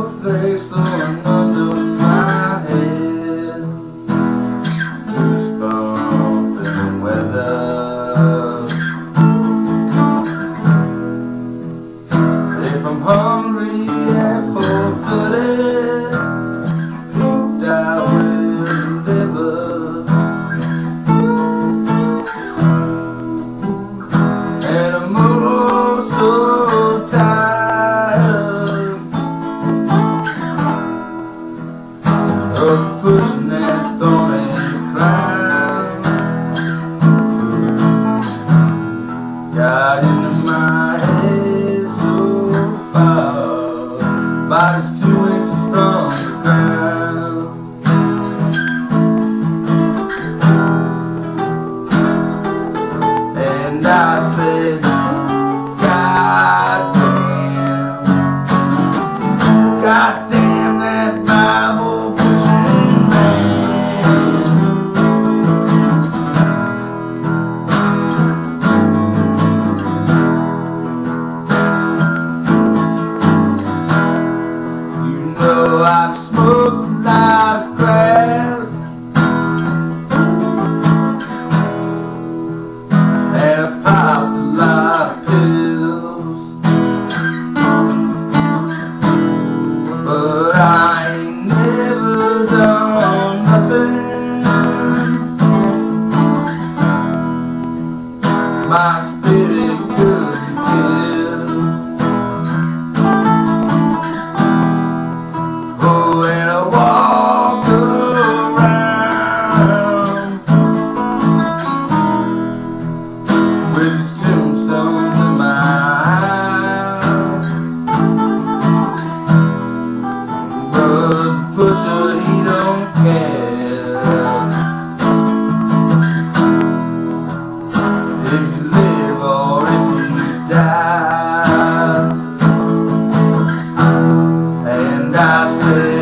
snowflakes flowing under my head. Goosebumping weather. If I'm hungry and full-blooded, picked out with liver, and I'm oh so tired of pushing that thorny crown. Got into my head so far, about as 2 inches from the ground. And I said, God damn that Bible pushing man. You know I've smoked live grass, and I've popped a lot of pills, but I ain't never done nothing. My spirit couldn't kill. Oh, and I walk around with his tombstones in my house. But the pusher, he don't care if you live or if you die. And I say,